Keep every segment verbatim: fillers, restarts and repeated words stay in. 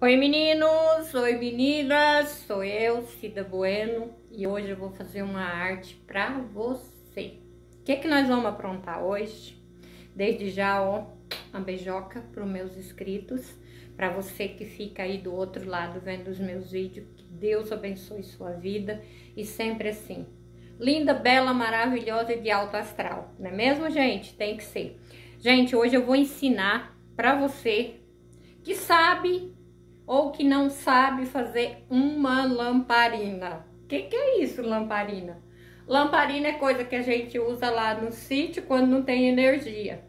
Oi meninos, oi meninas, sou eu, Cida Bueno, e hoje eu vou fazer uma arte pra você. O que que nós vamos aprontar hoje? Desde já, ó, uma beijoca pros meus inscritos, pra você que fica aí do outro lado vendo os meus vídeos, que Deus abençoe sua vida e sempre assim, linda, bela, maravilhosa e de alto astral, não é mesmo, gente? Tem que ser. Gente, hoje eu vou ensinar pra você que sabe ou que não sabe fazer uma lamparina. O que que é isso, lamparina? Lamparina é coisa que a gente usa lá no sítio quando não tem energia.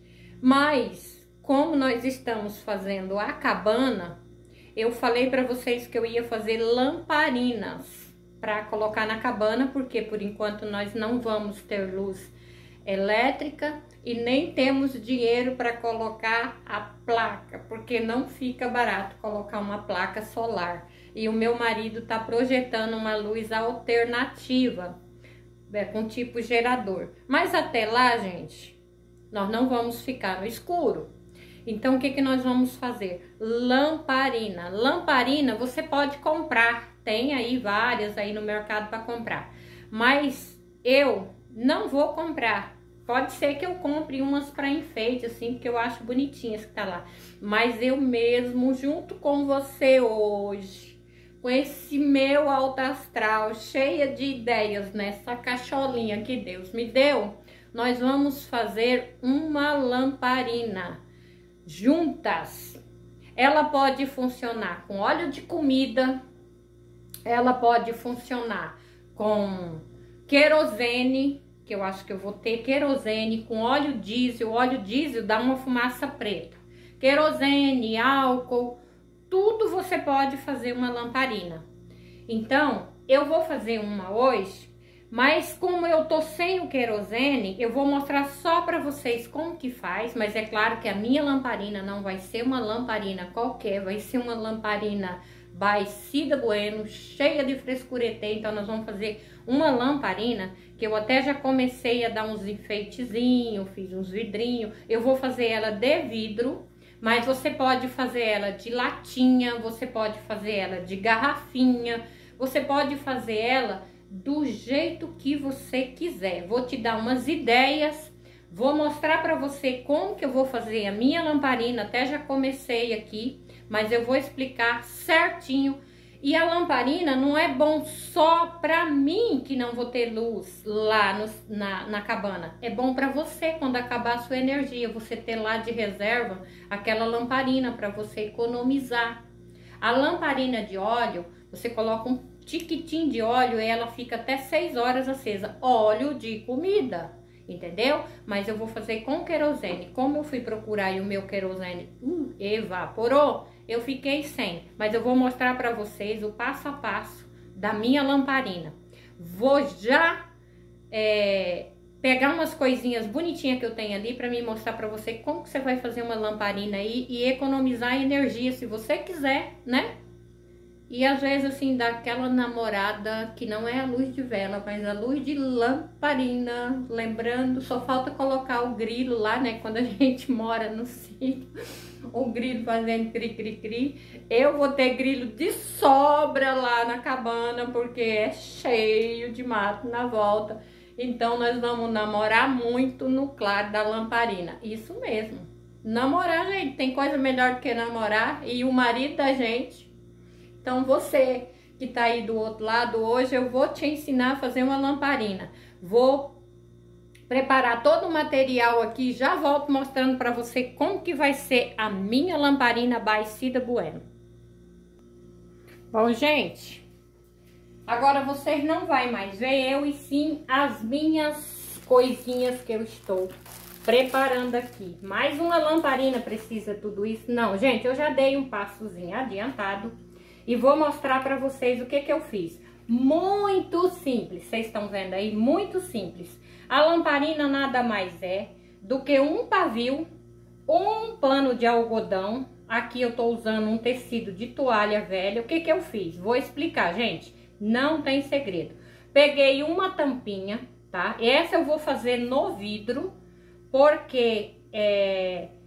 Mas, como nós estamos fazendo a cabana, eu falei para vocês que eu ia fazer lamparinas para colocar na cabana, porque por enquanto nós não vamos ter luz elétrica e nem temos dinheiro para colocar a placa, porque não fica barato colocar uma placa solar. E o meu marido tá projetando uma luz alternativa, é, com tipo gerador. Mas até lá, gente, nós não vamos ficar no escuro. Então, o que que nós vamos fazer? Lamparina. Lamparina você pode comprar, tem aí várias aí no mercado para comprar. Mas eu não vou comprar. Pode ser que eu compre umas para enfeite, assim, porque eu acho bonitinhas que tá lá. Mas eu mesmo, junto com você hoje, com esse meu alto astral, cheia de ideias nessa cacholinha que Deus me deu, nós vamos fazer uma lamparina juntas. Ela pode funcionar com óleo de comida, ela pode funcionar com querosene, que eu acho que eu vou ter querosene com óleo diesel. Óleo diesel dá uma fumaça preta. Querosene, álcool, tudo você pode fazer uma lamparina. Então, eu vou fazer uma hoje, mas como eu tô sem o querosene, eu vou mostrar só para vocês como que faz, mas é claro que a minha lamparina não vai ser uma lamparina qualquer, vai ser uma lamparina by Cida Bueno, cheia de frescuretê. Então nós vamos fazer uma lamparina que eu até já comecei a dar uns enfeitezinhos, fiz uns vidrinhos. Eu vou fazer ela de vidro, mas você pode fazer ela de latinha, você pode fazer ela de garrafinha, você pode fazer ela do jeito que você quiser. Vou te dar umas ideias, vou mostrar para você como que eu vou fazer a minha lamparina, até já comecei aqui, mas eu vou explicar certinho. E a lamparina não é bom só pra mim, que não vou ter luz lá no, na, na cabana. É bom pra você, quando acabar a sua energia, você ter lá de reserva aquela lamparina para você economizar. A lamparina de óleo, você coloca um tiquitinho de óleo e ela fica até seis horas acesa. Óleo de comida, entendeu? Mas eu vou fazer com querosene. Como eu fui procurar e o meu querosene uh, evaporou, eu fiquei sem. Mas eu vou mostrar para vocês o passo a passo da minha lamparina. Vou já é, pegar umas coisinhas bonitinhas que eu tenho ali para me mostrar para você como que você vai fazer uma lamparina aí e economizar energia, se você quiser, né? E às vezes assim, dá aquela namorada que não é a luz de vela, mas a luz de lamparina. Lembrando, só falta colocar o grilo lá, né? Quando a gente mora no sítio, o grilo fazendo cri-cri-cri. Eu vou ter grilo de sobra lá na cabana, porque é cheio de mato na volta. Então nós vamos namorar muito no claro da lamparina. Isso mesmo. Namorar, gente, tem coisa melhor do que namorar. E o marido da gente. Então, você que tá aí do outro lado, hoje eu vou te ensinar a fazer uma lamparina. Vou preparar todo o material aqui, já volto mostrando para você como que vai ser a minha lamparina by Cida Bueno. Bom, gente, agora vocês não vai mais ver eu e sim as minhas coisinhas que eu estou preparando aqui. Mais uma lamparina precisa tudo isso? Não, gente, eu já dei um passozinho adiantado. E vou mostrar para vocês o que que eu fiz. Muito simples, vocês estão vendo aí? Muito simples. A lamparina nada mais é do que um pavio, um pano de algodão. Aqui eu tô usando um tecido de toalha velha. O que que eu fiz? Vou explicar, gente. Não tem segredo. Peguei uma tampinha, tá? Essa eu vou fazer no vidro, porque é,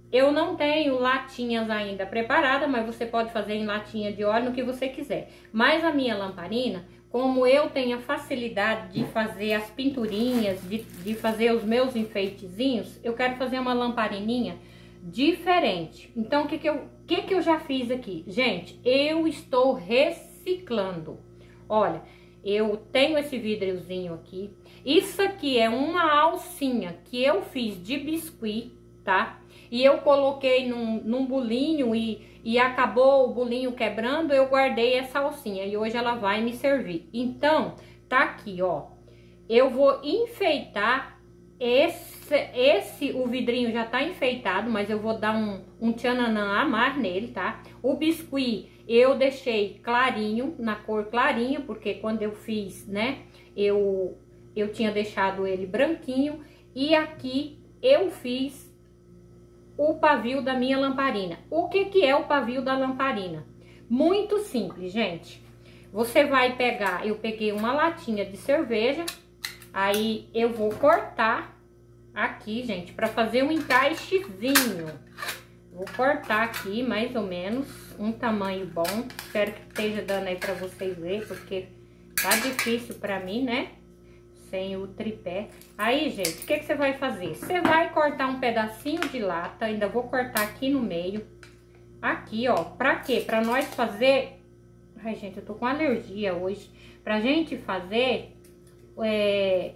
eu não tenho latinhas ainda preparadas, mas você pode fazer em latinha de óleo, no que você quiser. Mas a minha lamparina, como eu tenho a facilidade de fazer as pinturinhas, de, de fazer os meus enfeitezinhos, eu quero fazer uma lamparininha diferente. Então, o que que eu, que que eu já fiz aqui? Gente, eu estou reciclando. Olha, eu tenho esse vidrozinho aqui. Isso aqui é uma alcinha que eu fiz de biscuit, tá? E eu coloquei num, num bolinho e, e acabou o bolinho quebrando, eu guardei essa alcinha e hoje ela vai me servir. Então, tá aqui, ó. Eu vou enfeitar esse, esse o vidrinho já tá enfeitado, mas eu vou dar um, um tchananã a mais nele, tá? O biscuit eu deixei clarinho, na cor clarinha, porque quando eu fiz, né, eu, eu tinha deixado ele branquinho. E aqui eu fiz o pavio da minha lamparina. O que que é o pavio da lamparina? Muito simples, gente. Você vai pegar, eu peguei uma latinha de cerveja, aí eu vou cortar aqui, gente, para fazer um encaixezinho. Vou cortar aqui mais ou menos um tamanho bom. Espero que esteja dando aí para vocês verem, porque tá difícil para mim, né? Sem o tripé. Aí, gente, o que que você vai fazer? Você vai cortar um pedacinho de lata, ainda vou cortar aqui no meio. Aqui, ó, pra quê? Pra nós fazer... Ai, gente, eu tô com alergia hoje. Pra gente fazer é,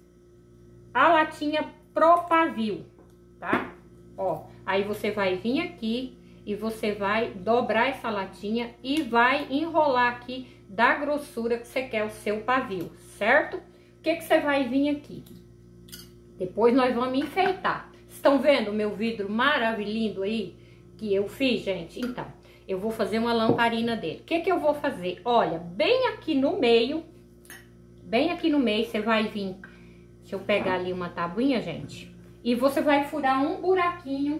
a latinha pro pavio, tá? Ó, aí você vai vir aqui e você vai dobrar essa latinha e vai enrolar aqui da grossura que você quer o seu pavio, certo? O que que você vai vir aqui? Depois nós vamos enfeitar. Estão vendo o meu vidro maravilhoso aí que eu fiz, gente? Então, eu vou fazer uma lamparina dele. O que que eu vou fazer? Olha, bem aqui no meio, bem aqui no meio, você vai vir... Deixa eu pegar ali uma tabuinha, gente. E você vai furar um buraquinho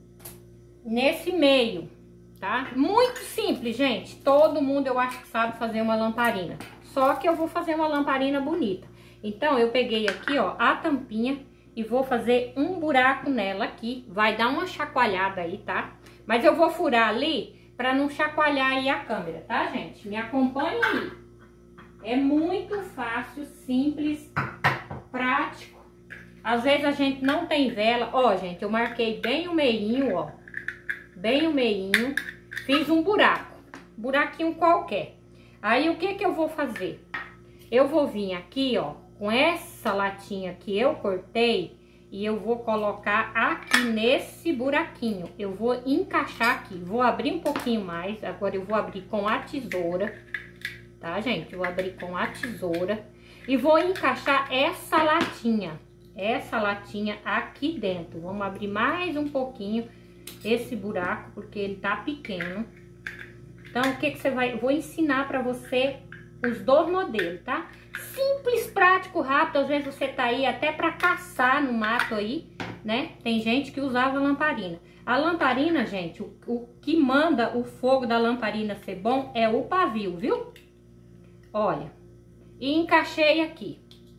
nesse meio, tá? Muito simples, gente. Todo mundo, eu acho que sabe fazer uma lamparina. Só que eu vou fazer uma lamparina bonita. Então, eu peguei aqui, ó, a tampinha e vou fazer um buraco nela aqui. Vai dar uma chacoalhada aí, tá? Mas eu vou furar ali pra não chacoalhar aí a câmera, tá, gente? Me acompanha aí. É muito fácil, simples, prático. Às vezes a gente não tem vela. Ó, gente, eu marquei bem o meinho, ó. Bem o meinho. Fiz um buraco. Buraquinho qualquer. Aí, o que que eu vou fazer? Eu vou vir aqui, ó, com essa latinha que eu cortei e eu vou colocar aqui nesse buraquinho. Eu vou encaixar aqui. Vou abrir um pouquinho mais. Agora eu vou abrir com a tesoura. Tá, gente? Vou abrir com a tesoura. E vou encaixar essa latinha. Essa latinha aqui dentro. Vamos abrir mais um pouquinho esse buraco, porque ele tá pequeno. Então, o que que você vai... Eu vou ensinar pra você os dois modelos, tá? Simples, prático, rápido. Às vezes você tá aí até pra caçar no mato aí, né? Tem gente que usava lamparina. A lamparina, gente, o, o que manda o fogo da lamparina ser bom é o pavio, viu? Olha. E encaixei aqui.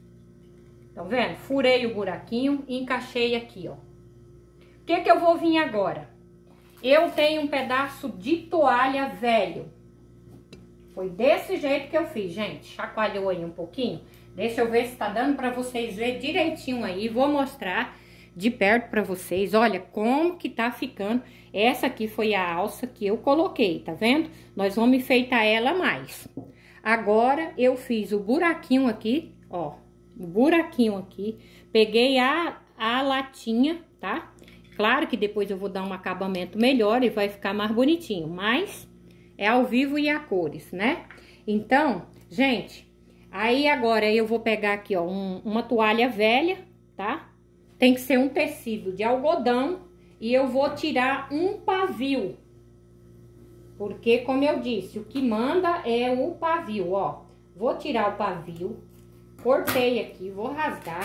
Tá vendo? Furei o buraquinho e encaixei aqui, ó. O que que eu vou vir agora? Eu tenho um pedaço de toalha velho. Foi desse jeito que eu fiz, gente. Chacoalhou aí um pouquinho. Deixa eu ver se tá dando pra vocês verem direitinho aí. Vou mostrar de perto pra vocês. Olha como que tá ficando. Essa aqui foi a alça que eu coloquei, tá vendo? Nós vamos enfeitar ela mais. Agora, eu fiz o buraquinho aqui, ó. O buraquinho aqui. Peguei a, a latinha, tá? Claro que depois eu vou dar um acabamento melhor e vai ficar mais bonitinho. Mas é ao vivo e a cores, né? Então, gente, aí agora eu vou pegar aqui, ó, um, uma toalha velha, tá? Tem que ser um tecido de algodão e eu vou tirar um pavio. Porque, como eu disse, o que manda é o pavio, ó. Vou tirar o pavio, cortei aqui, vou rasgar.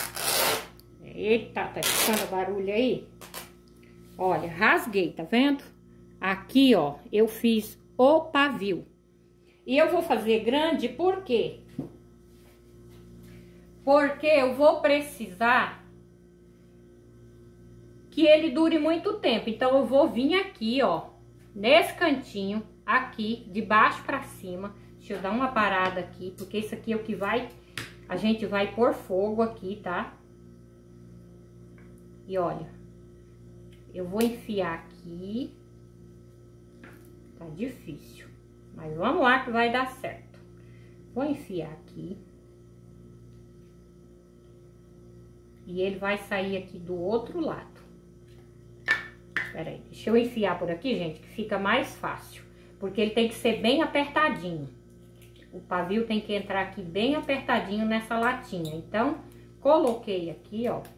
Eita, tá ficando barulho aí? Olha, rasguei, tá vendo? Aqui, ó, eu fiz o pavio. E eu vou fazer grande por quê? Porque eu vou precisar que ele dure muito tempo. Então eu vou vir aqui, ó, nesse cantinho, aqui, de baixo pra cima. Deixa eu dar uma parada aqui, porque isso aqui é o que vai... A gente vai pôr fogo aqui, tá? E olha, eu vou enfiar aqui. Tá difícil, mas vamos lá que vai dar certo. Vou enfiar aqui. E ele vai sair aqui do outro lado. Espera aí, deixa eu enfiar por aqui, gente, que fica mais fácil. Porque ele tem que ser bem apertadinho. O pavio tem que entrar aqui bem apertadinho nessa latinha. Então, coloquei aqui, ó.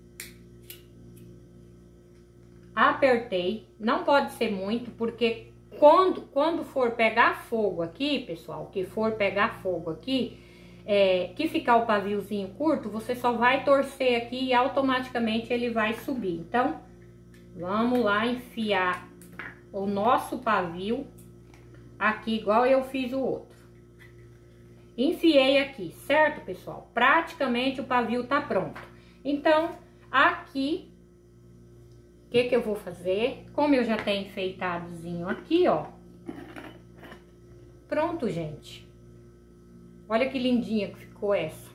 Apertei. Não pode ser muito, porque quando, quando for pegar fogo aqui, pessoal, que for pegar fogo aqui, é, que ficar o paviozinho curto, você só vai torcer aqui e automaticamente ele vai subir. Então, vamos lá enfiar o nosso pavio aqui, igual eu fiz o outro. Enfiei aqui, certo, pessoal? Praticamente o pavio tá pronto. Então, aqui, o que que eu vou fazer? Como eu já tenho enfeitadozinho aqui, ó. Pronto, gente. Olha que lindinha que ficou essa.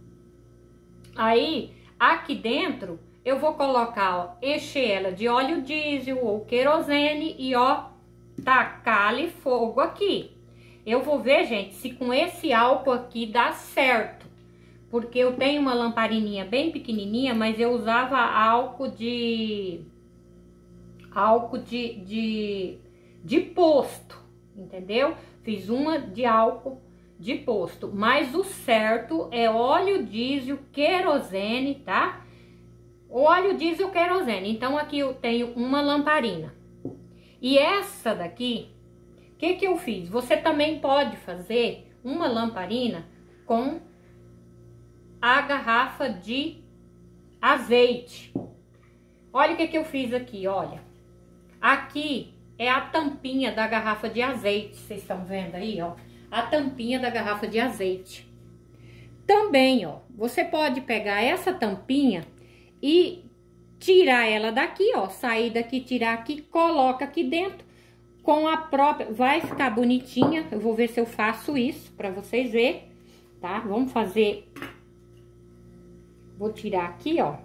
Aí, aqui dentro, eu vou colocar, ó, encher ela de óleo diesel ou querosene e, ó, tacar-lhe fogo aqui. Eu vou ver, gente, se com esse álcool aqui dá certo. Porque eu tenho uma lamparininha bem pequenininha, mas eu usava álcool de... Álcool de, de, de posto, entendeu? Fiz uma de álcool de posto. Mas o certo é óleo diesel, querosene, tá? Óleo diesel, querosene. Então, aqui eu tenho uma lamparina. E essa daqui... O que que eu fiz? Você também pode fazer uma lamparina com a garrafa de azeite. Olha o que que eu fiz aqui, olha. Aqui é a tampinha da garrafa de azeite, vocês estão vendo aí, ó. A tampinha da garrafa de azeite. Também, ó, você pode pegar essa tampinha e tirar ela daqui, ó. Sair daqui, tirar aqui, coloca aqui dentro. Com a própria, vai ficar bonitinha. Eu vou ver se eu faço isso pra vocês verem, tá? Vamos fazer, vou tirar aqui, ó.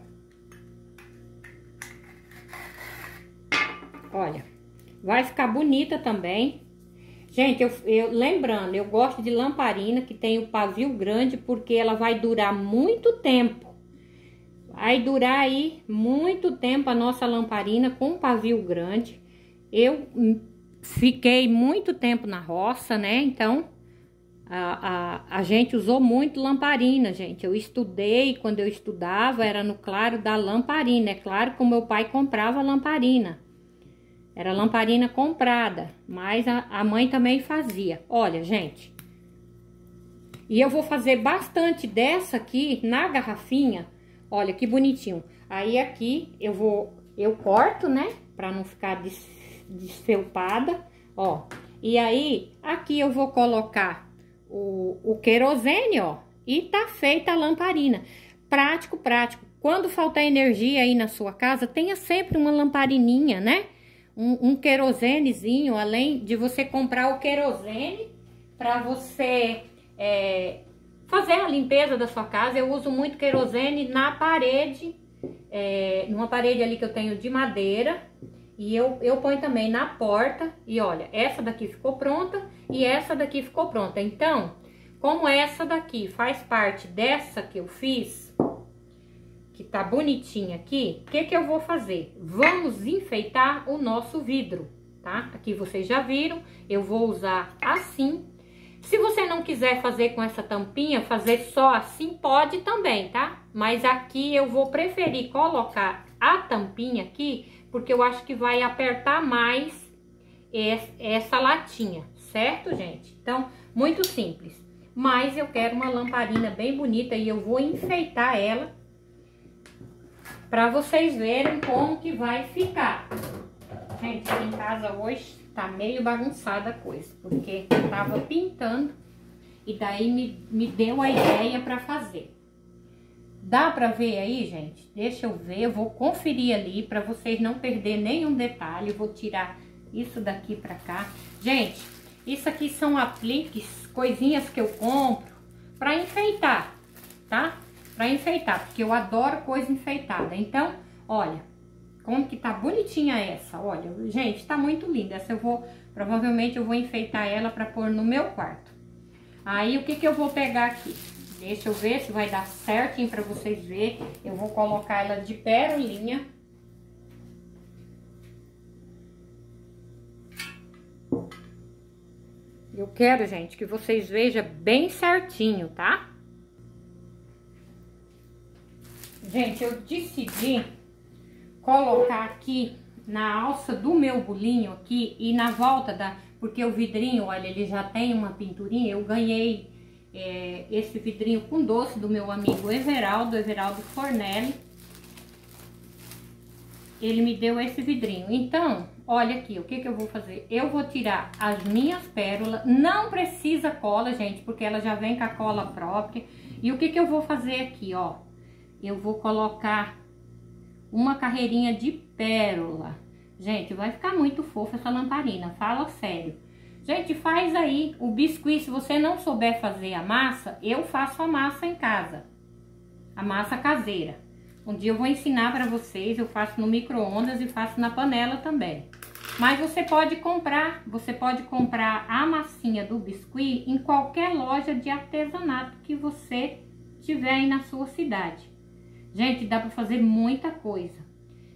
Olha, vai ficar bonita também. Gente, eu, eu lembrando, eu gosto de lamparina que tem o pavio grande, porque ela vai durar muito tempo. Vai durar aí muito tempo a nossa lamparina com pavio grande. Eu... Fiquei muito tempo na roça, né? Então, a, a, a gente usou muito lamparina, gente. Eu estudei, quando eu estudava, era no claro da lamparina. É claro que o meu pai comprava lamparina. Era lamparina comprada, mas a, a mãe também fazia. Olha, gente. E eu vou fazer bastante dessa aqui na garrafinha. Olha, que bonitinho. Aí aqui eu vou, eu corto, né? Pra não ficar des desfelpada, ó. E aí, aqui eu vou colocar o, o querosene, ó. E tá feita a lamparina. Prático, prático. Quando faltar energia aí na sua casa, tenha sempre uma lamparininha, né? Um, um querosenezinho, além de você comprar o querosene pra você é, fazer a limpeza da sua casa. Eu uso muito querosene na parede, é, numa parede ali que eu tenho de madeira. E eu, eu ponho também na porta. E olha, essa daqui ficou pronta e essa daqui ficou pronta. Então, como essa daqui faz parte dessa que eu fiz, que tá bonitinha aqui, o que que eu vou fazer? Vamos enfeitar o nosso vidro, tá? Aqui vocês já viram, eu vou usar assim. Se você não quiser fazer com essa tampinha, fazer só assim, pode também, tá? Mas aqui eu vou preferir colocar a tampinha aqui, porque eu acho que vai apertar mais essa latinha, certo, gente? Então, muito simples. Mas eu quero uma lamparina bem bonita e eu vou enfeitar ela para vocês verem como que vai ficar. Gente, aqui em casa hoje tá meio bagunçada a coisa, porque eu tava pintando e daí me, me deu a ideia para fazer. Dá pra ver aí, gente? Deixa eu ver, eu vou conferir ali pra vocês não perder nenhum detalhe. Eu vou tirar isso daqui pra cá. Gente, isso aqui são apliques, coisinhas que eu compro pra enfeitar, tá? Pra enfeitar, porque eu adoro coisa enfeitada. Então, olha, como que tá bonitinha essa, olha. Gente, tá muito linda. Essa eu vou, provavelmente eu vou enfeitar ela pra pôr no meu quarto. Aí, o que que eu vou pegar aqui? Deixa eu ver se vai dar certinho pra vocês verem. Eu vou colocar ela de pérolinha. Eu quero, gente, que vocês vejam bem certinho, tá? Gente, eu decidi colocar aqui na alça do meu bolinho aqui e na volta da... Porque o vidrinho, olha, ele já tem uma pinturinha. Eu ganhei é, esse vidrinho com doce do meu amigo Everaldo, Everaldo Fornelli. Ele me deu esse vidrinho. Então, olha aqui, o que que eu vou fazer? Eu vou tirar as minhas pérolas. Não precisa cola, gente, porque ela já vem com a cola própria. E o que que eu vou fazer aqui, ó? Eu vou colocar uma carreirinha de pérola. Gente, vai ficar muito fofa essa lamparina, fala sério. Gente, faz aí o biscuit. Se você não souber fazer a massa, eu faço a massa em casa. A massa caseira. Um dia eu vou ensinar pra vocês, eu faço no micro-ondas e faço na panela também. Mas você pode comprar, você pode comprar a massinha do biscuit em qualquer loja de artesanato que você tiver aí na sua cidade. Gente, dá pra fazer muita coisa.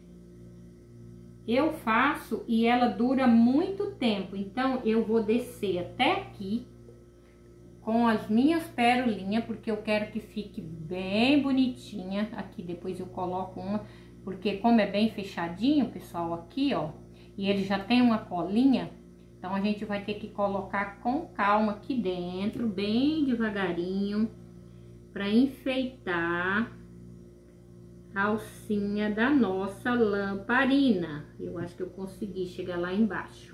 Eu faço e ela dura muito tempo, então eu vou descer até aqui com as minhas pérolinhas, porque eu quero que fique bem bonitinha. Aqui depois eu coloco uma, porque como é bem fechadinho, pessoal, aqui, ó, e ele já tem uma colinha, então a gente vai ter que colocar com calma aqui dentro, bem devagarinho, para enfeitar a alcinha da nossa lamparina. Eu acho que eu consegui chegar lá embaixo.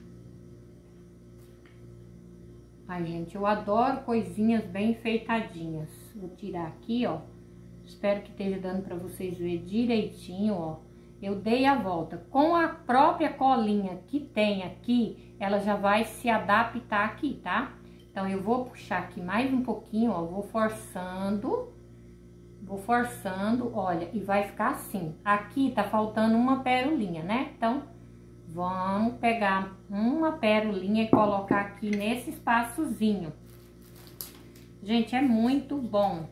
Ai, gente, eu adoro coisinhas bem enfeitadinhas. Vou tirar aqui, ó. Espero que esteja dando pra vocês verem direitinho, ó. Eu dei a volta. Com a própria colinha que tem aqui, ela já vai se adaptar aqui, tá? Então, eu vou puxar aqui mais um pouquinho, ó. Vou forçando. Vou forçando, olha, e vai ficar assim. Aqui tá faltando uma pérolinha, né? Então, vamos pegar uma pérolinha e colocar aqui nesse espaçozinho. Gente, é muito bom.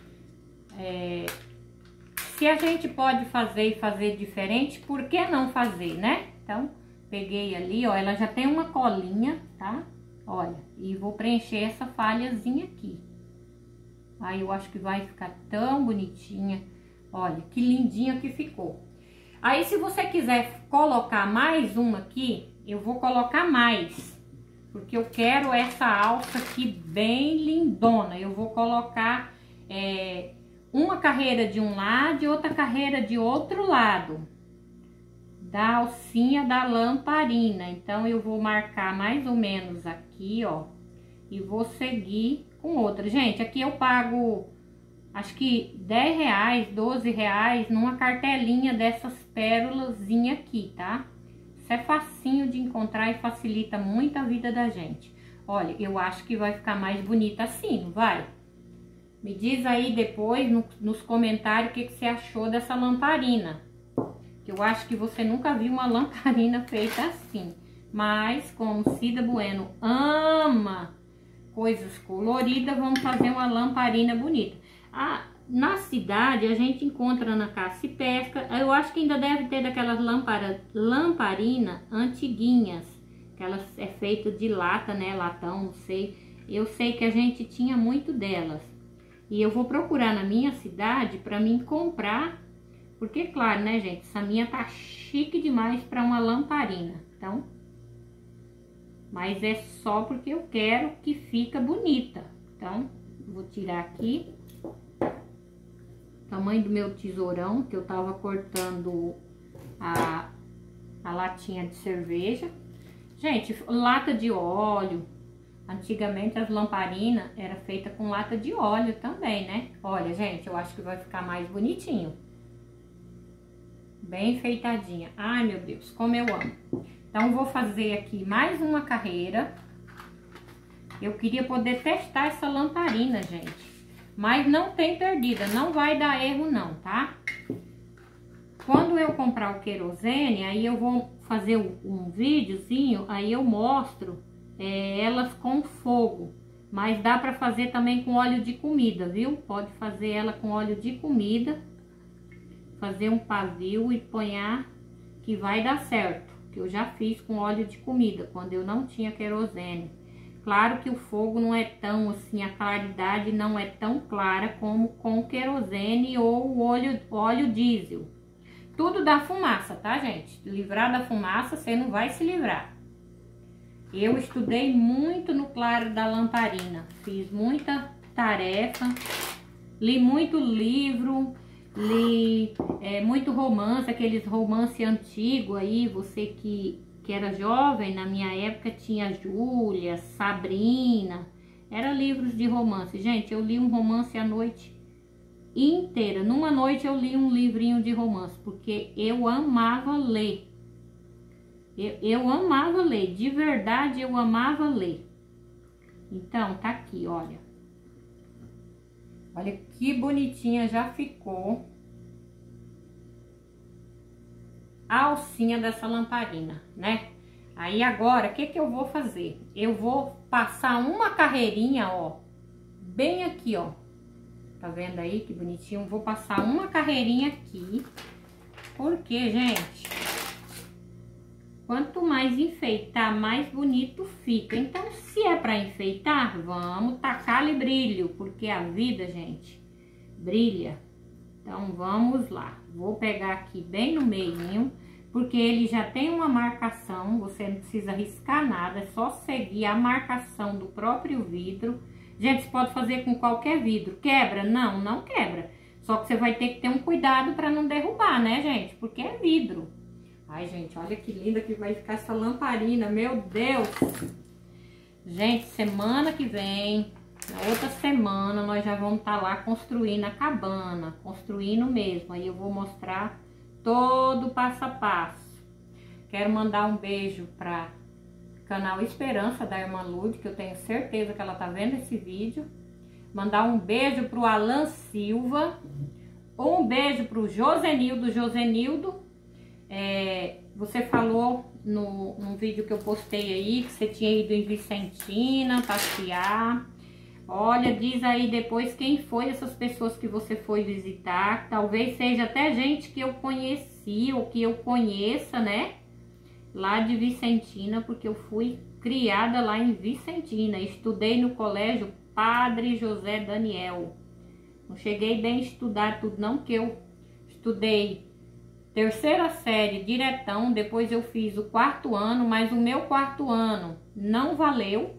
É, se a gente pode fazer e fazer diferente, por que não fazer, né? Então, peguei ali, ó, ela já tem uma colinha, tá? Olha, e vou preencher essa falhazinha aqui. Aí eu acho que vai ficar tão bonitinha. Olha, que lindinha que ficou. Aí, se você quiser colocar mais uma aqui, eu vou colocar mais. Porque eu quero essa alça aqui bem lindona. Eu vou colocar é, uma carreira de um lado e outra carreira de outro lado. Da alcinha da lamparina. Então, eu vou marcar mais ou menos aqui, ó. E vou seguir com outra. Gente, aqui eu pago, acho que dez reais, doze reais numa cartelinha dessas pérolazinhas aqui, tá? Isso é facinho de encontrar e facilita muito a vida da gente. Olha, eu acho que vai ficar mais bonita assim, não vai? Me diz aí depois no, nos comentários o que, que você achou dessa lamparina. Eu acho que você nunca viu uma lamparina feita assim. Mas, como Cida Bueno ama coisas coloridas, vamos fazer uma lamparina bonita. Ah, na cidade, a gente encontra na caça e pesca, eu acho que ainda deve ter daquelas lampara, lamparina antiguinhas, que elas é feita de lata, né, latão, não sei. Eu sei que a gente tinha muito delas. E eu vou procurar na minha cidade para mim comprar, porque, claro, né, gente, essa minha tá chique demais para uma lamparina, então... Mas é só porque eu quero que fica bonita. Então, vou tirar aqui. Tamanho do meu tesourão, que eu tava cortando a, a latinha de cerveja. Gente, lata de óleo, Antigamente as lamparinas eram feitas com lata de óleo também, né? Olha, gente, eu acho que vai ficar mais bonitinho. Bem enfeitadinha. Ai, meu Deus, como eu amo. Então, vou fazer aqui mais uma carreira. Eu queria poder testar essa lamparina, gente. Mas não tem perdida, não vai dar erro não, tá? Quando eu comprar o querosene, aí eu vou fazer um videozinho, aí eu mostro é, elas com fogo. Mas dá pra fazer também com óleo de comida, viu? Pode fazer ela com óleo de comida. Fazer um pavio e ponhar que vai dar certo. Que eu já fiz com óleo de comida, quando eu não tinha querosene. Claro que o fogo não é tão assim, a claridade não é tão clara como com querosene ou óleo, óleo diesel. Tudo dá fumaça, tá, gente? Livrar da fumaça, você não vai se livrar. Eu estudei muito no claro da lamparina. Fiz muita tarefa, li muito livro, li é, muito romance, aqueles romances antigos aí, você que... que era jovem, na minha época tinha Júlia, Sabrina, eram livros de romance. Gente, eu li um romance à noite inteira. Numa noite eu li um livrinho de romance, porque eu amava ler. Eu, eu amava ler, de verdade eu amava ler. Então, tá aqui, olha. Olha que bonitinha já ficou a alcinha dessa lamparina, né? Aí agora, o que que eu vou fazer? Eu vou passar uma carreirinha, ó, bem aqui, ó. Tá vendo aí que bonitinho? Vou passar uma carreirinha aqui, porque, gente, quanto mais enfeitar, mais bonito fica. Então, se é pra enfeitar, vamos tacar-lhe brilho, porque a vida, gente, brilha. Então, vamos lá. Vou pegar aqui bem no meinho, porque ele já tem uma marcação, você não precisa riscar nada, é só seguir a marcação do próprio vidro. Gente, você pode fazer com qualquer vidro. Quebra? Não, não quebra. Só que você vai ter que ter um cuidado para não derrubar, né, gente? Porque é vidro. Ai, gente, olha que linda que vai ficar essa lamparina, meu Deus! Gente, semana que vem... Na outra semana nós já vamos estar lá construindo a cabana, construindo mesmo. Aí eu vou mostrar todo o passo a passo. Quero mandar um beijo para o canal Esperança da irmã Lude, que eu tenho certeza que ela tá vendo esse vídeo. Mandar um beijo para o Alan Silva. Um beijo para o Josenildo. Josenildo, é, você falou no, no vídeo que eu postei aí que você tinha ido em Vicentina passear. Olha, diz aí depois quem foi essas pessoas que você foi visitar. Talvez seja até gente que eu conheci ou que eu conheça, né? Lá de Vicentina, porque eu fui criada lá em Vicentina. Estudei no colégio Padre José Daniel. Não cheguei bem a estudar tudo não, que eu estudei terceira série diretão. Depois eu fiz o quarto ano, mas o meu quarto ano não valeu.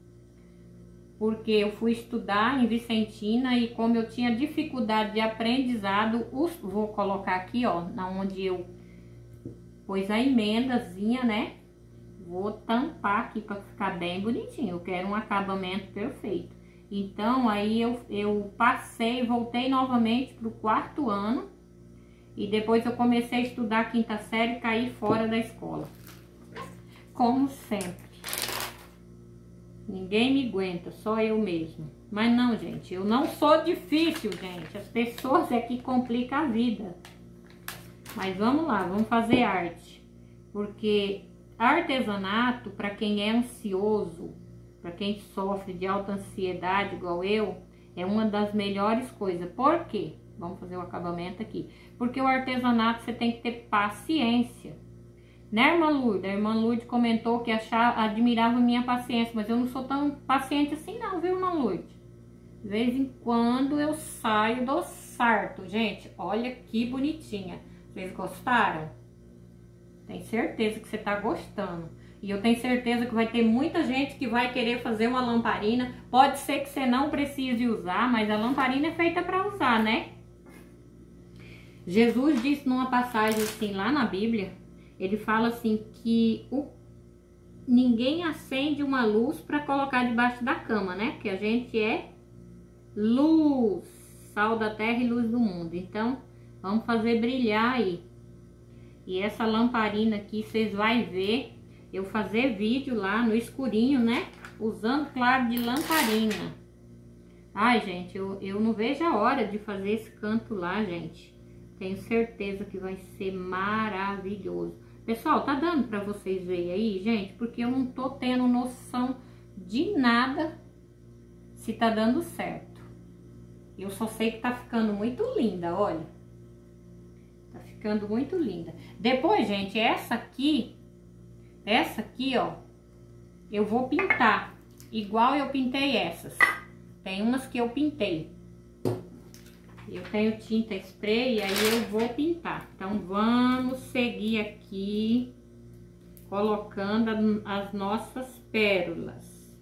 Porque eu fui estudar em Vicentina e como eu tinha dificuldade de aprendizado, os, vou colocar aqui, ó, na onde eu pus a emendazinha, né? Vou tampar aqui para ficar bem bonitinho. Eu quero um acabamento perfeito. Então, aí eu, eu passei, voltei novamente para o quarto ano e depois eu comecei a estudar a quinta série e caí fora da escola. Como sempre. Ninguém me aguenta, só eu mesmo. Mas não, gente, eu não sou difícil, gente. As pessoas é que complicam a vida. Mas vamos lá, vamos fazer arte. Porque artesanato, para quem é ansioso, para quem sofre de alta ansiedade igual eu, é uma das melhores coisas. Por quê? Vamos fazer o acabamento aqui. Porque o artesanato você tem que ter paciência. Né, irmã Lourdes? A irmã Lourdes comentou que achava, admirava minha paciência, mas eu não sou tão paciente assim não, viu, irmã Lourdes? De vez em quando eu saio do sarto. Gente, olha que bonitinha. Vocês gostaram? Tenho certeza que você tá gostando. E eu tenho certeza que vai ter muita gente que vai querer fazer uma lamparina. Pode ser que você não precise usar, mas a lamparina é feita para usar, né? Jesus disse numa passagem assim lá na Bíblia, ele fala assim que o, ninguém acende uma luz para colocar debaixo da cama, né? Porque a gente é luz, sal da terra e luz do mundo. Então, vamos fazer brilhar aí. E essa lamparina aqui, vocês vão ver eu fazer vídeo lá no escurinho, né? Usando, claro, de lamparina. Ai, gente, eu, eu não vejo a hora de fazer esse canto lá, gente. Tenho certeza que vai ser maravilhoso. Pessoal, tá dando pra vocês verem aí, gente? Porque eu não tô tendo noção de nada se tá dando certo. Eu só sei que tá ficando muito linda, olha. Tá ficando muito linda. Depois, gente, essa aqui, essa aqui, ó, eu vou pintar igual eu pintei essas. Tem umas que eu pintei. Eu tenho tinta spray e aí eu vou pintar. Então, vamos seguir aqui, colocando as nossas pérolas.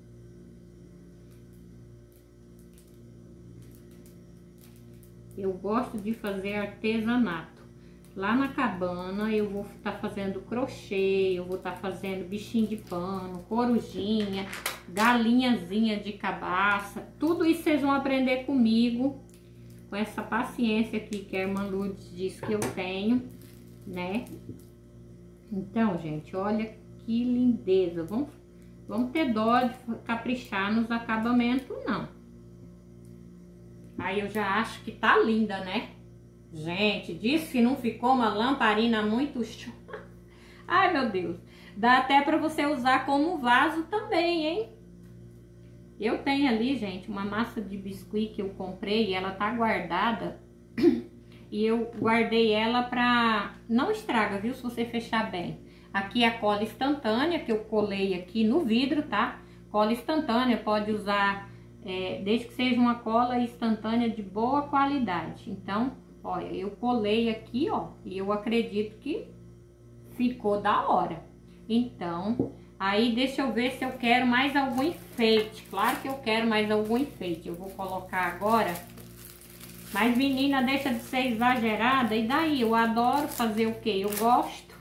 Eu gosto de fazer artesanato. Lá na cabana eu vou estar fazendo crochê, eu vou estar fazendo bichinho de pano, corujinha, galinhazinha de cabaça. Tudo isso vocês vão aprender comigo, com essa paciência aqui que a irmã Lourdes diz que eu tenho, né? Então, gente, olha que lindeza. Vamos, vamos ter dó de caprichar nos acabamentos, não. Aí eu já acho que tá linda, né? Gente, disse que não ficou uma lamparina muito show. Ai, meu Deus. Dá até pra você usar como vaso também, hein? Eu tenho ali, gente, uma massa de biscuit que eu comprei e ela tá guardada. E eu guardei ela pra... Não estraga, viu? Se você fechar bem. Aqui é a cola instantânea que eu colei aqui no vidro, tá? Cola instantânea, pode usar... É, desde que seja uma cola instantânea de boa qualidade. Então, olha, eu colei aqui, ó, e eu acredito que ficou da hora. Então, aí deixa eu ver se eu quero mais algum enfeite. Claro que eu quero mais algum enfeite. Eu vou colocar agora. Mas, menina, deixa de ser exagerada. E daí? Eu adoro fazer o quê? Eu gosto.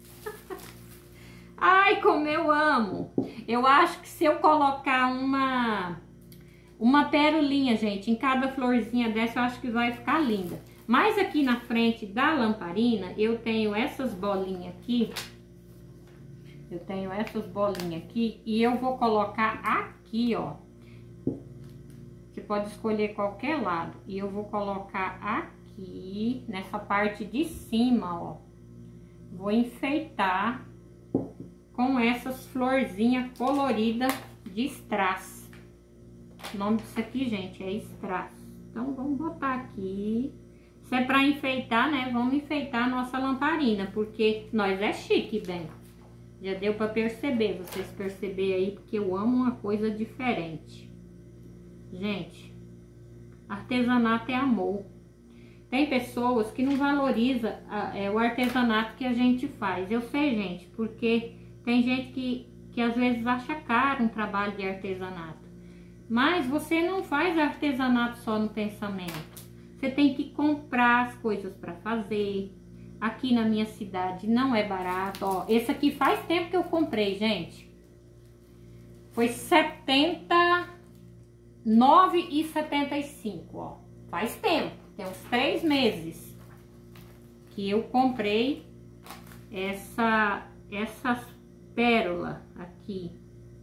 Ai, como eu amo. Eu acho que se eu colocar uma... Uma pérolinha, gente, em cada florzinha dessa eu acho que vai ficar linda. Mas aqui na frente da lamparina eu tenho essas bolinhas aqui. Eu tenho essas bolinhas aqui e eu vou colocar aqui, ó. Você pode escolher qualquer lado. E eu vou colocar aqui, nessa parte de cima, ó. Vou enfeitar com essas florzinhas coloridas de strass. O nome disso aqui, gente, é strass. Então, vamos botar aqui. Se é pra enfeitar, né? Vamos enfeitar a nossa lamparina, porque nós é chique, bem. Já deu pra perceber, vocês perceberem aí, porque eu amo uma coisa diferente. Gente, artesanato é amor. Tem pessoas que não valorizam a, é, o artesanato que a gente faz. Eu sei, gente, porque tem gente que, que às vezes acha caro um trabalho de artesanato. Mas você não faz artesanato só no pensamento. Você tem que comprar as coisas para fazer. Aqui na minha cidade não é barato. Ó, esse aqui faz tempo que eu comprei, gente. Foi setenta e nove e setenta e cinco, ó. Faz tempo, tem uns três meses que eu comprei essa essas pérolas aqui.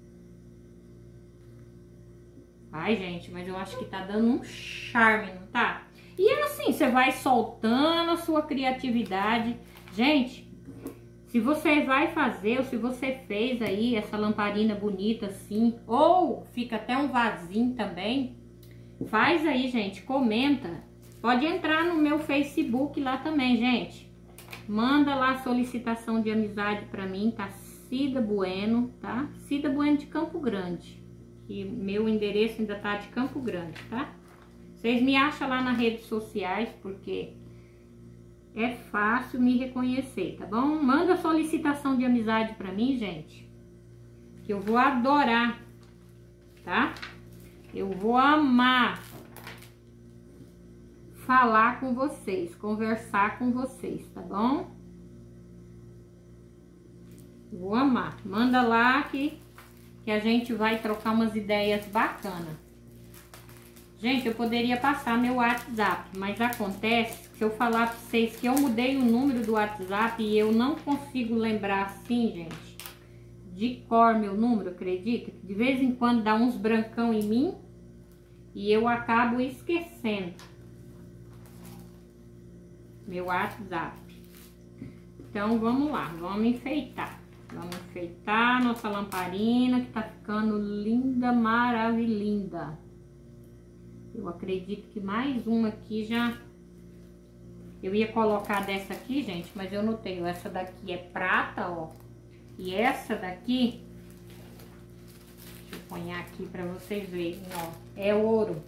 Ai, gente, mas eu acho que tá dando um charme, não tá? E é assim, você vai soltando a sua criatividade. Gente, se você vai fazer, ou se você fez aí essa lamparina bonita assim, ou fica até um vasinho também, faz aí, gente, comenta. Pode entrar no meu Facebook lá também, gente. Manda lá a solicitação de amizade pra mim, tá? Cida Bueno, tá? Cida Bueno de Campo Grande. E meu endereço ainda tá de Campo Grande, tá? Vocês me acham lá nas redes sociais, porque é fácil me reconhecer, tá bom? Manda solicitação de amizade pra mim, gente, que eu vou adorar, tá? Eu vou amar falar com vocês, conversar com vocês, tá bom? Vou amar. Manda lá que, que a gente vai trocar umas ideias bacanas. Gente, eu poderia passar meu WhatsApp, mas acontece que se eu falar pra vocês que eu mudei o número do WhatsApp e eu não consigo lembrar assim, gente, de cor meu número, acredita? De vez em quando dá uns brancão em mim e eu acabo esquecendo meu WhatsApp. Então vamos lá, vamos enfeitar. Vamos enfeitar nossa lamparina que tá ficando linda, maravilhosa. Eu acredito que mais uma aqui já... Eu ia colocar dessa aqui, gente, mas eu não tenho. Essa daqui é prata, ó. E essa daqui... Deixa eu pôr aqui pra vocês verem, ó. É ouro.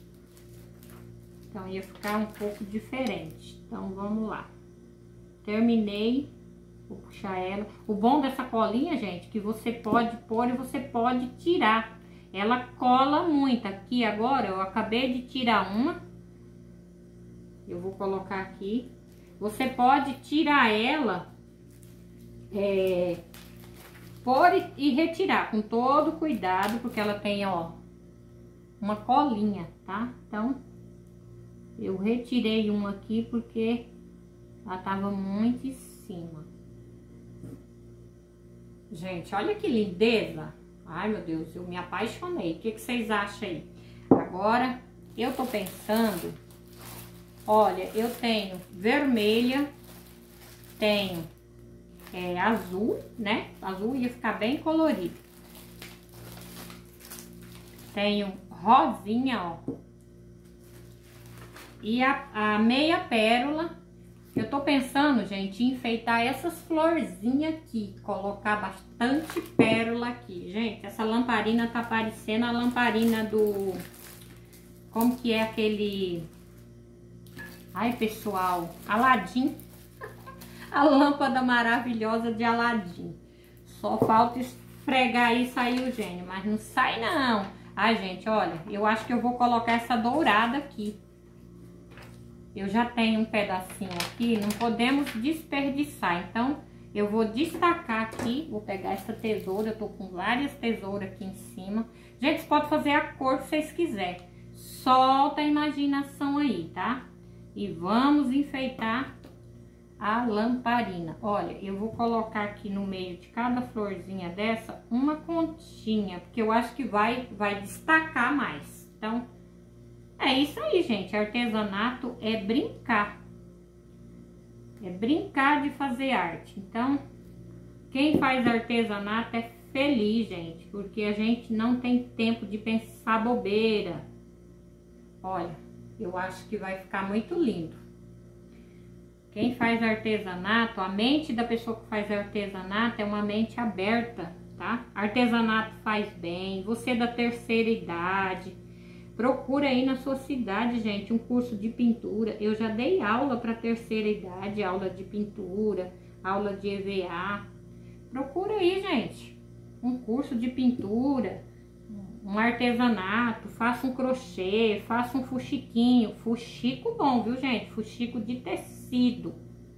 Então ia ficar um pouco diferente. Então vamos lá. Terminei. Vou puxar ela. O bom dessa colinha, gente, que você pode pôr e você pode tirar. Ela cola muito. Aqui agora eu acabei de tirar uma. Eu vou colocar aqui. Você pode tirar ela, é, pôr e retirar com todo cuidado, porque ela tem, ó, uma colinha, tá? Então, eu retirei uma aqui porque ela tava muito em cima. Gente, olha que lindeza. Ai, meu Deus, eu me apaixonei. O que, que vocês acham aí? Agora, eu tô pensando... Olha, eu tenho vermelha, tenho é, azul, né? Azul ia ficar bem colorido. Tenho rosinha, ó. E a, a meia pérola. Eu tô pensando, gente, em enfeitar essas florzinhas aqui. Colocar bastante pérola aqui. Gente, essa lamparina tá parecendo a lamparina do... Como que é aquele... Ai, pessoal, Aladim. A lâmpada maravilhosa de Aladim. Só falta esfregar e sair o gênio, mas não sai não. Ai, gente, olha, eu acho que eu vou colocar essa dourada aqui. Eu já tenho um pedacinho aqui, não podemos desperdiçar. Então, eu vou destacar aqui, vou pegar essa tesoura, eu tô com várias tesouras aqui em cima. Gente, você pode fazer a cor que vocês quiserem. Solta a imaginação aí, tá? E vamos enfeitar a lamparina. Olha, eu vou colocar aqui no meio de cada florzinha dessa uma pontinha, porque eu acho que vai, vai destacar mais. Então, é isso aí, gente. Artesanato é brincar. É brincar de fazer arte. Então, quem faz artesanato é feliz, gente, porque a gente não tem tempo de pensar bobeira. Olha, eu acho que vai ficar muito lindo. Quem faz artesanato, a mente da pessoa que faz artesanato é uma mente aberta, tá? Artesanato faz bem. Você da terceira idade, procura aí na sua cidade, gente, um curso de pintura. Eu já dei aula para terceira idade, aula de pintura, aula de E V A. Procura aí, gente, um curso de pintura, um artesanato, faça um crochê, faça um fuxiquinho. Fuxico bom, viu, gente? Fuxico de tecido.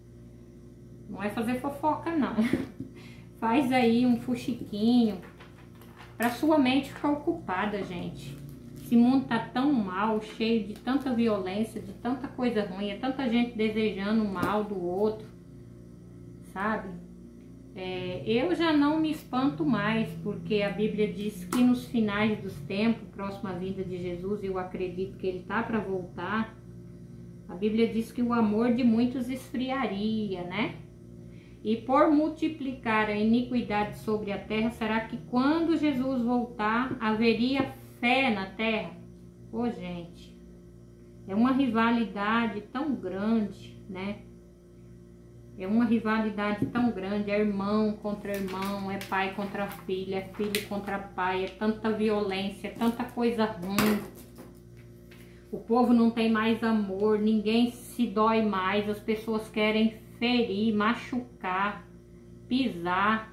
Não é fazer fofoca, não. Faz aí um fuxiquinho pra sua mente ficar ocupada, gente. Esse mundo tá tão mal, cheio de tanta violência, de tanta coisa ruim, é tanta gente desejando o mal do outro, sabe? É, eu já não me espanto mais, porque a Bíblia diz que nos finais dos tempos, próxima vinda de Jesus, eu acredito que ele tá para voltar. A Bíblia diz que o amor de muitos esfriaria, né? E por multiplicar a iniquidade sobre a terra, será que quando Jesus voltar, haveria fé na terra? Ô, gente, é uma rivalidade tão grande, né? É uma rivalidade tão grande, é irmão contra irmão, é pai contra filho, é filho contra pai, é tanta violência, é tanta coisa ruim. O povo não tem mais amor, ninguém se dói mais, as pessoas querem ferir, machucar, pisar.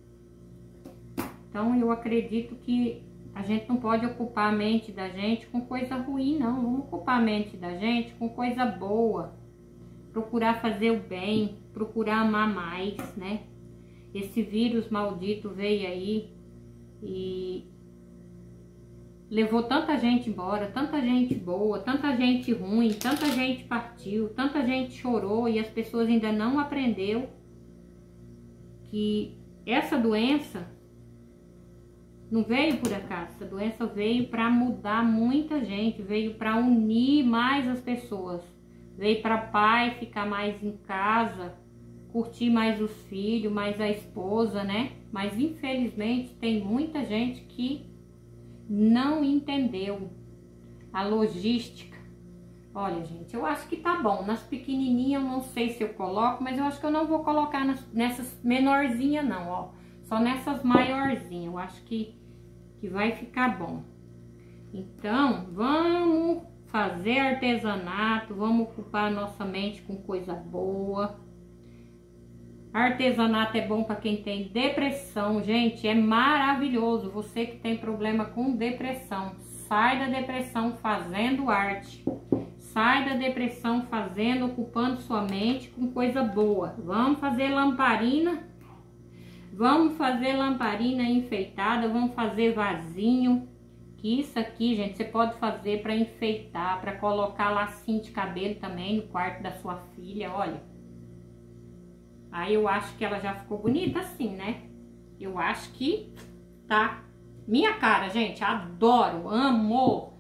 Então eu acredito que a gente não pode ocupar a mente da gente com coisa ruim, não. Vamos ocupar a mente da gente com coisa boa. Procurar fazer o bem, procurar amar mais, né? esse vírus maldito veio aí e levou tanta gente embora, tanta gente boa, tanta gente ruim, tanta gente partiu, tanta gente chorou e as pessoas ainda não aprendeu que essa doença não veio por acaso. Essa doença veio para mudar muita gente, veio para unir mais as pessoas, veio para pai ficar mais em casa, curtir mais os filhos, mais a esposa, né? Mas infelizmente tem muita gente que não entendeu a logística. Olha, gente, eu acho que tá bom. Nas pequenininhas eu não sei se eu coloco, mas eu acho que eu não vou colocar nas, nessas menorzinhas não, ó. Só nessas maiorzinhas, eu acho que, que vai ficar bom. Então, vamos fazer artesanato, vamos ocupar a nossa mente com coisa boa. Artesanato é bom para quem tem depressão, gente, é maravilhoso. Você que tem problema com depressão, sai da depressão fazendo arte. Sai da depressão fazendo, ocupando sua mente com coisa boa. Vamos fazer lamparina, vamos fazer lamparina enfeitada, vamos fazer vasinho. Que isso aqui, gente, você pode fazer para enfeitar, para colocar lacinho de cabelo também no quarto da sua filha, olha. Aí eu acho que ela já ficou bonita assim, né? Eu acho que tá minha cara, gente. Adoro, amo.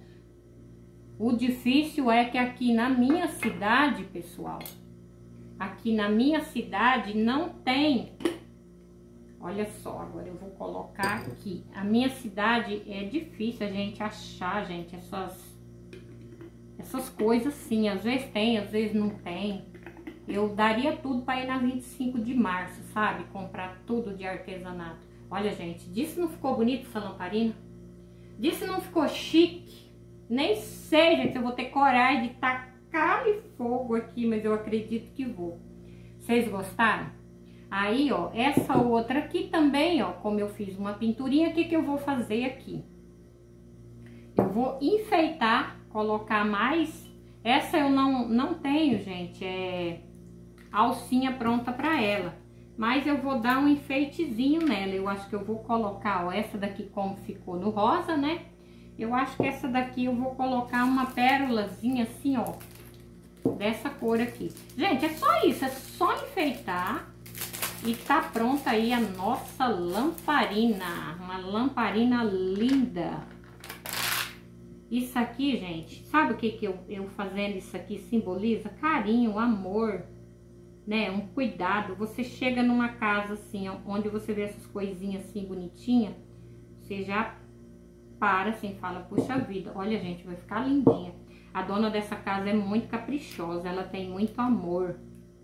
O difícil é que aqui na minha cidade, pessoal, aqui na minha cidade não tem. Olha só, agora eu vou colocar aqui. A minha cidade é difícil a gente achar, gente, essas, essas coisas assim. Às vezes tem, às vezes não tem. Eu daria tudo para ir na vinte e cinco de março, sabe? Comprar tudo de artesanato. Olha, gente, disse não ficou bonito essa lamparina? Disse não ficou chique? Nem sei, gente, se eu vou ter coragem de tacar-lhe fogo aqui, mas eu acredito que vou. Vocês gostaram? Aí, ó, essa outra aqui também, ó, como eu fiz uma pinturinha, o que que eu vou fazer aqui? Eu vou enfeitar, colocar mais. Essa eu não, não tenho, gente, é alcinha pronta pra ela. Mas eu vou dar um enfeitezinho nela. Eu acho que eu vou colocar, ó, essa daqui como ficou no rosa, né? Eu acho que essa daqui eu vou colocar uma pérolazinha assim, ó, dessa cor aqui. Gente, é só isso, é só enfeitar e tá pronta aí a nossa lamparina. Uma lamparina linda. Isso aqui, gente, sabe o que que eu, eu fazendo isso aqui simboliza? Carinho, amor, né? Um cuidado. Você chega numa casa assim, onde você vê essas coisinhas assim bonitinhas, você já para assim, fala, puxa vida, olha, gente, vai ficar lindinha. A dona dessa casa é muito caprichosa, ela tem muito amor.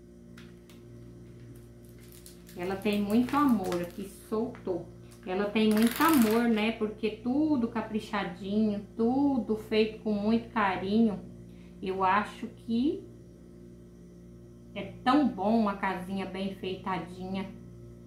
Ela tem muito amor aqui, soltou. Ela tem muito amor, né? Porque tudo caprichadinho, tudo feito com muito carinho. Eu acho que é tão bom uma casinha bem enfeitadinha.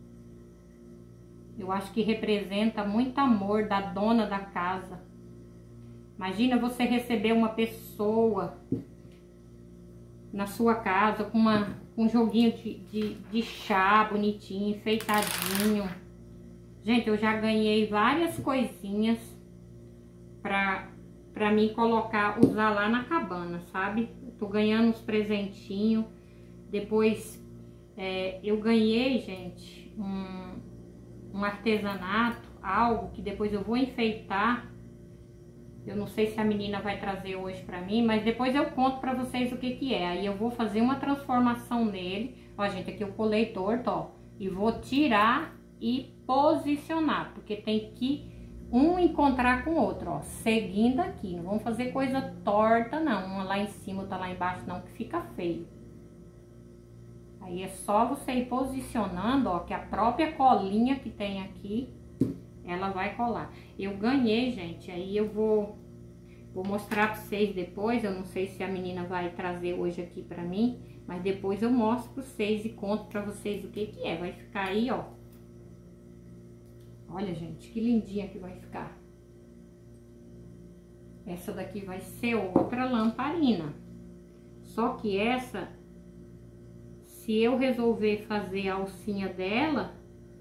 Eu acho que representa muito amor da dona da casa. Imagina você receber uma pessoa na sua casa com uma, um joguinho de, de, de chá bonitinho, enfeitadinho. Gente, eu já ganhei várias coisinhas pra, pra mim colocar, usar lá na cabana, sabe? Eu tô ganhando uns presentinhos. Depois, é, eu ganhei, gente, um, um artesanato, algo que depois eu vou enfeitar. Eu não sei se a menina vai trazer hoje pra mim, mas depois eu conto pra vocês o que que é. Aí eu vou fazer uma transformação nele. Ó, gente, aqui eu colei torto, ó. E vou tirar e posicionar, porque tem que um encontrar com o outro, ó. Seguindo aqui, não vamos fazer coisa torta, não. Uma lá em cima, outra lá embaixo, não, que fica feio. Aí é só você ir posicionando, ó, que a própria colinha que tem aqui, ela vai colar. Eu ganhei, gente, aí eu vou, vou mostrar pra vocês depois. Eu não sei se a menina vai trazer hoje aqui pra mim, mas depois eu mostro pra vocês e conto pra vocês o que que é. Vai ficar aí, ó. Olha, gente, que lindinha que vai ficar. Essa daqui vai ser outra lamparina. Só que essa, se eu resolver fazer a alcinha dela,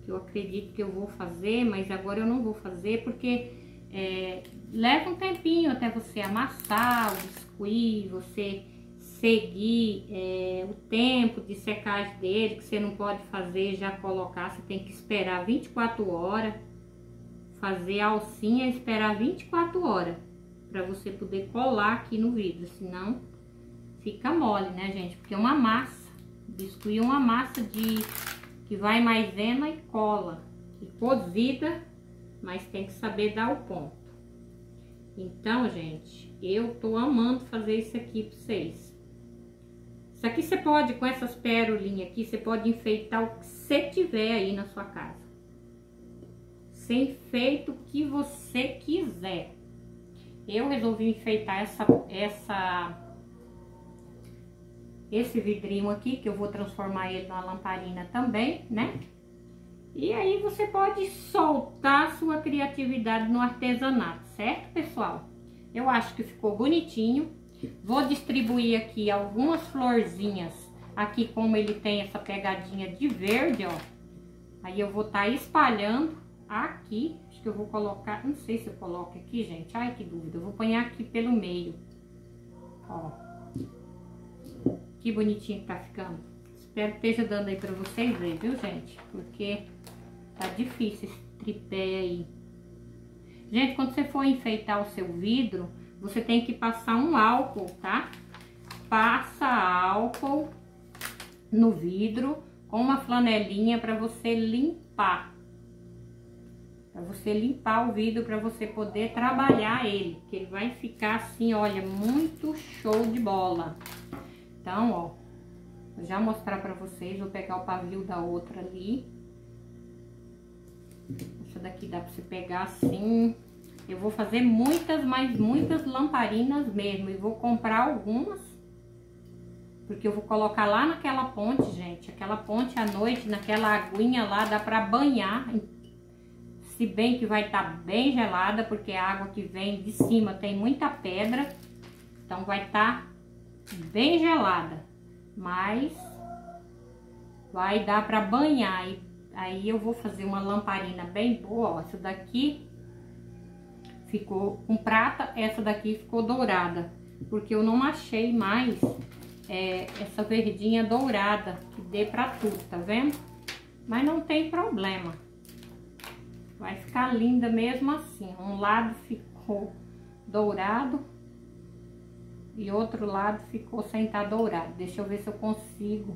que eu acredito que eu vou fazer, mas agora eu não vou fazer porque é, leva um tempinho até você amassar o biscuit, você seguir é, o tempo de secagem dele, que você não pode fazer já colocar, você tem que esperar vinte e quatro horas, fazer a alcinha e esperar vinte e quatro horas para você poder colar aqui no vidro, senão fica mole, né, gente? Porque é uma massa, biscuit é uma massa de que vai maisena e cola, e cozida, mas tem que saber dar o ponto. Então, gente, eu tô amando fazer isso aqui pra vocês. Isso aqui você pode, com essas pérolinhas aqui, você pode enfeitar o que você tiver aí na sua casa. Você enfeita o que você quiser. Eu resolvi enfeitar essa, essa, esse vidrinho aqui, que eu vou transformar ele numa lamparina também, né? E aí você pode soltar sua criatividade no artesanato, certo, pessoal? Eu acho que ficou bonitinho. Vou distribuir aqui algumas florzinhas, aqui como ele tem essa pegadinha de verde, ó. Aí eu vou estar espalhando aqui, acho que eu vou colocar, não sei se eu coloco aqui, gente, ai que dúvida. Eu vou pôr aqui pelo meio, ó. Que bonitinho que tá ficando. Espero que esteja dando aí pra vocês verem, viu, gente? Porque tá difícil esse tripé aí. Gente, quando você for enfeitar o seu vidro, você tem que passar um álcool, tá? Passa álcool no vidro com uma flanelinha para você limpar. Para você limpar o vidro, para você poder trabalhar ele. Que ele vai ficar assim, olha, muito show de bola. Então, ó, vou já mostrar para vocês. Vou pegar o pavio da outra ali. Essa daqui dá para você pegar assim. Eu vou fazer muitas, mas muitas lamparinas mesmo. E vou comprar algumas. Porque eu vou colocar lá naquela ponte, gente. Aquela ponte à noite, naquela aguinha lá, dá pra banhar. Se bem que vai estar bem gelada, porque a água que vem de cima tem muita pedra. Então vai estar bem gelada. Mas vai dar pra banhar. E aí eu vou fazer uma lamparina bem boa, ó. Essa daqui ficou com prata, essa daqui ficou dourada, porque eu não achei mais é, essa verdinha dourada que dê pra tudo, tá vendo? Mas não tem problema, vai ficar linda mesmo assim. Um lado ficou dourado e outro lado ficou sem estar dourado. Deixa eu ver se eu consigo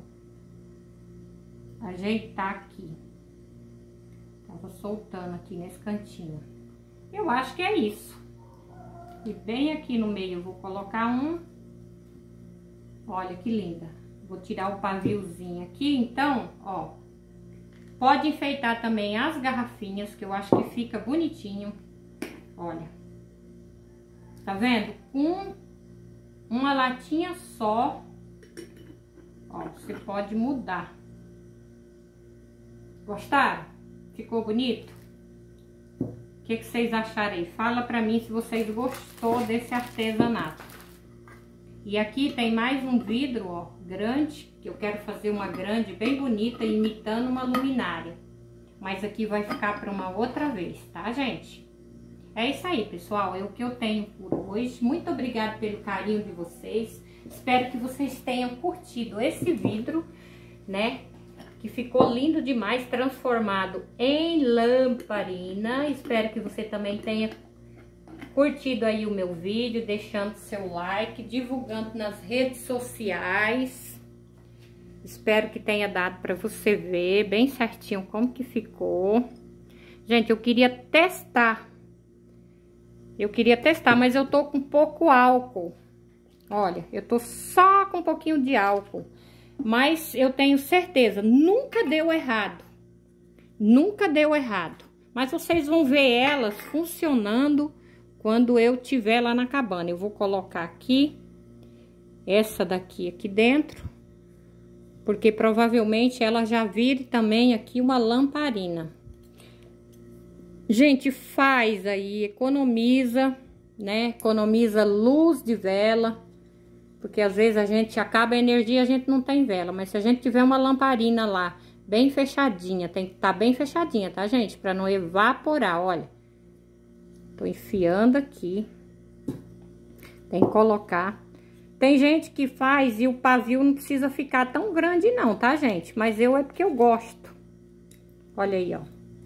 ajeitar aqui. Tava soltando aqui nesse cantinho. Eu acho que é isso. E bem aqui no meio eu vou colocar um. Olha que linda. Vou tirar o paviozinho aqui, então, ó. Pode enfeitar também as garrafinhas, que eu acho que fica bonitinho. Olha. Tá vendo? Um, uma latinha só. Ó, você pode mudar. Gostaram? Ficou bonito? O que, que vocês acharam aí? Fala pra mim se vocês gostou desse artesanato. E aqui tem mais um vidro, ó, grande, que eu quero fazer uma grande, bem bonita, imitando uma luminária. Mas aqui vai ficar para uma outra vez, tá, gente? É isso aí, pessoal, é o que eu tenho por hoje. Muito obrigada pelo carinho de vocês. Espero que vocês tenham curtido esse vidro, né? Que ficou lindo demais, transformado em lamparina. Espero que você também tenha curtido aí o meu vídeo, deixando seu like, divulgando nas redes sociais. Espero que tenha dado para você ver bem certinho como que ficou. Gente, eu queria testar. Eu queria testar, mas eu tô com pouco álcool. Olha, eu tô só com um pouquinho de álcool. Mas eu tenho certeza, nunca deu errado. Nunca deu errado. Mas vocês vão ver elas funcionando quando eu tiver lá na cabana. Eu vou colocar aqui, essa daqui aqui dentro. Porque provavelmente ela já vire também aqui uma lamparina. Gente, faz aí, economiza, né? Economiza luz de vela. Porque às vezes a gente acaba a energia e a gente não tem vela. Mas se a gente tiver uma lamparina lá bem fechadinha. Tem que estar bem fechadinha, tá, gente? Pra não evaporar, olha. Tô enfiando aqui. Tem que colocar. Tem gente que faz e o pavio não precisa ficar tão grande não, tá, gente? Mas eu é porque eu gosto. Olha aí, ó.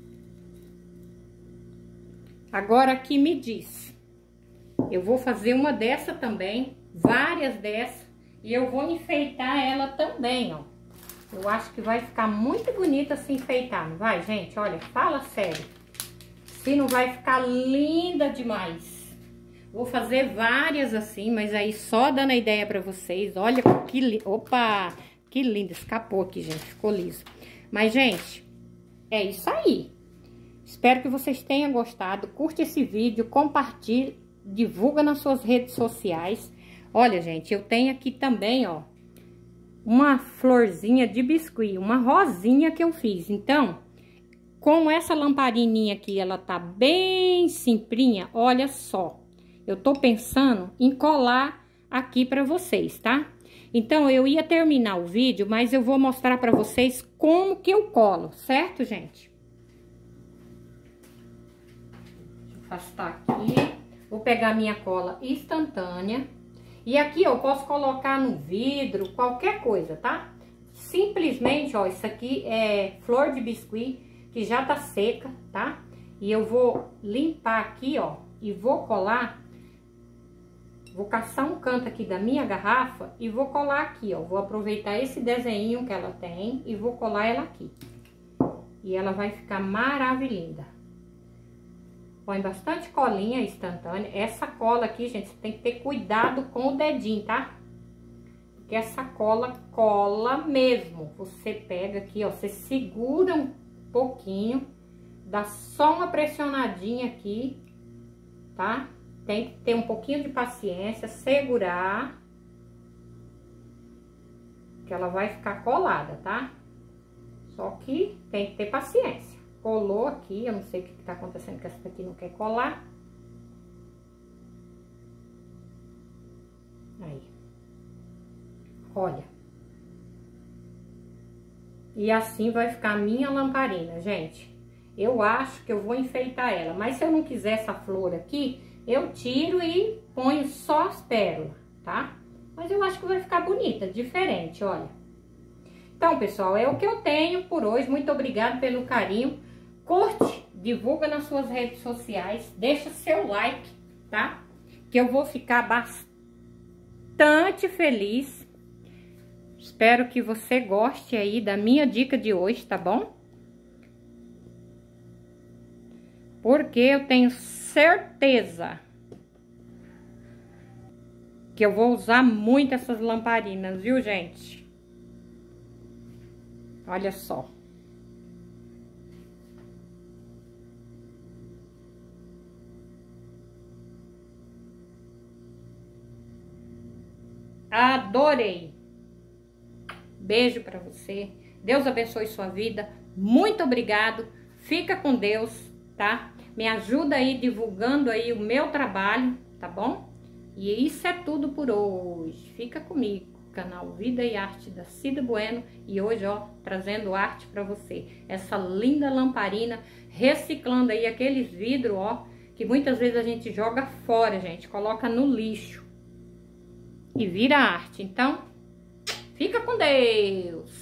Agora aqui me diz. Eu vou fazer uma dessa também, várias dessas. E eu vou enfeitar ela também, ó. Eu acho que vai ficar muito bonita se enfeitar, não vai, gente? Olha, fala sério. Se não vai ficar linda demais. Vou fazer várias assim, mas aí só dando a ideia pra vocês. Olha que lindo. Opa, que lindo. Escapou aqui, gente. Ficou liso. Mas, gente, é isso aí. Espero que vocês tenham gostado. Curte esse vídeo, compartilhe, divulga nas suas redes sociais. Olha, gente, eu tenho aqui também, ó, uma florzinha de biscuit, uma rosinha que eu fiz. Então, como essa lamparininha aqui, ela tá bem simplinha, olha só. Eu tô pensando em colar aqui pra vocês, tá? Então, eu ia terminar o vídeo, mas eu vou mostrar pra vocês como que eu colo, certo, gente? Deixa eu afastar aqui. Vou pegar minha cola instantânea. E aqui eu posso colocar no vidro, qualquer coisa, tá? Simplesmente, ó, isso aqui é flor de biscuit, que já tá seca, tá? E eu vou limpar aqui, ó, e vou colar. Vou caçar um canto aqui da minha garrafa e vou colar aqui, ó. Vou aproveitar esse desenho que ela tem e vou colar ela aqui. E ela vai ficar maravilhosa. Põe bastante colinha instantânea. Essa cola aqui, gente, você tem que ter cuidado com o dedinho, tá? Porque essa cola cola mesmo. Você pega aqui, ó, você segura um pouquinho, dá só uma pressionadinha aqui, tá? Tem que ter um pouquinho de paciência, segurar, que ela vai ficar colada, tá? Só que tem que ter paciência. Colou aqui, eu não sei o que tá acontecendo, que essa daqui não quer colar. Aí. Olha. E assim vai ficar a minha lamparina, gente. Eu acho que eu vou enfeitar ela, mas se eu não quiser essa flor aqui, eu tiro e ponho só as pérolas, tá? Mas eu acho que vai ficar bonita, diferente, olha. Então, pessoal, é o que eu tenho por hoje. Muito obrigada pelo carinho. Curte, divulga nas suas redes sociais, deixa seu like, tá? Que eu vou ficar bastante feliz. Espero que você goste aí da minha dica de hoje, tá bom? Porque eu tenho certeza que eu vou usar muito essas lamparinas, viu, gente? Olha só. Adorei. Beijo pra você. Deus abençoe sua vida. Muito obrigado. Fica com Deus, tá? Me ajuda aí divulgando aí o meu trabalho, tá bom? E isso é tudo por hoje. Fica comigo, canal Vida e Arte da Cida Bueno. E hoje, ó, trazendo arte pra você. Essa linda lamparina, reciclando aí aqueles vidros, ó, que muitas vezes a gente joga fora, gente. Coloca no lixo. E vira arte. Então, fica com Deus.